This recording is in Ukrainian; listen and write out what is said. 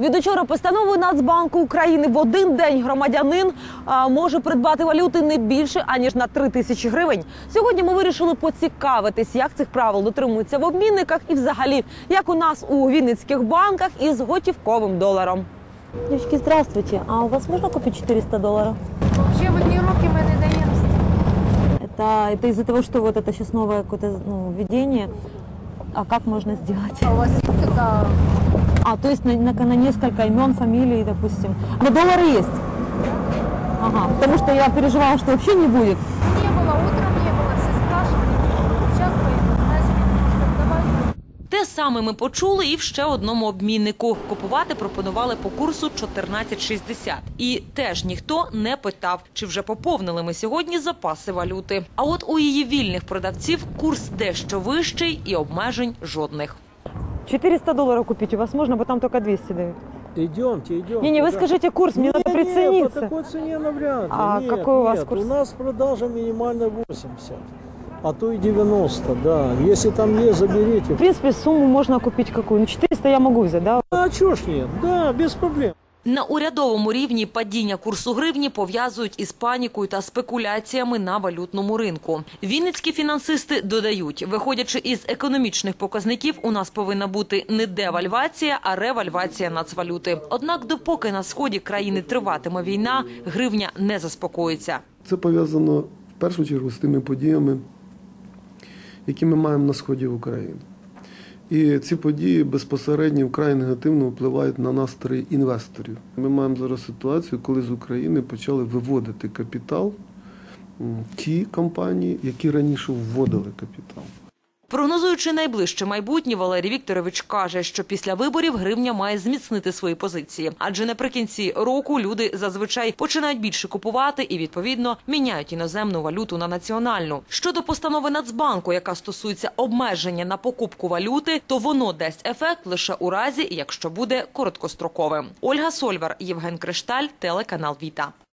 Від учора постановою Нацбанку України в один день громадянин може придбати валюти не більше, аніж на 3 тисячі гривень. Сьогодні ми вирішили поцікавитись, як цих правил дотримуються в обмінниках і взагалі, як у нас у вінницьких банках із готівковим доларом. Девочки, здравствуйте. А у вас можна купити 400 доларів? Вообще в одни руки мы не даем. Это из-за того, что вот это сейчас новое какое-то введение. А как можно сделать? А у вас есть какая? То есть на несколько имен, фамилий, допустим. Но доллары есть? Ага, потому что я переживала, что вообще не будет. Не было, утром не было, все спрашивали. Сейчас поедем, значит, немножко сдавать. Те саме ми почули і в ще одному обміннику. Купувати пропонували по курсу 14,60. І теж ніхто не питав, чи вже поповнили ми сьогодні запаси валюти. А от у її вільних продавців курс дещо вищий і обмежень жодних. 400 долларов купить у вас можно, но там только 200 дают. Идемте. Не, вы скажите курс, мне надо прицениться. По такой цене навряд ли. А какой у вас курс? У нас продажа минимально 80, а то и 90, да. Если там есть, заберите. В принципе, сумму можно купить какую? Ну, 400 я могу взять, да? А чё ж нет? Да, без проблем. На урядовому рівні падіння курсу гривні пов'язують із панікою та спекуляціями на валютному ринку. Вінницькі фінансисти додають, виходячи із економічних показників, у нас повинна бути не девальвація, а ревальвація нацвалюти. Однак допоки на сході країни триватиме війна, гривня не заспокоїться. Це пов'язано в першу чергу з тими подіями, які ми маємо на сході України. І ці події безпосередньо вкрай негативно впливають на настрої інвесторів. Ми маємо зараз ситуацію, коли з України почали виводити капітал ті компанії, які раніше вводили капітал. Прогнозуючи найближче майбутнє, Валерій Вікторович каже, що після виборів гривня має зміцнити свої позиції. Адже наприкінці року люди зазвичай починають більше купувати і, відповідно, міняють іноземну валюту на національну. Щодо постанови Нацбанку, яка стосується обмеження на покупку валюти, то воно дасть ефект лише у разі, якщо буде короткостроковим. Ольга Сольвар, Євген Кришталь, телеканал Віта.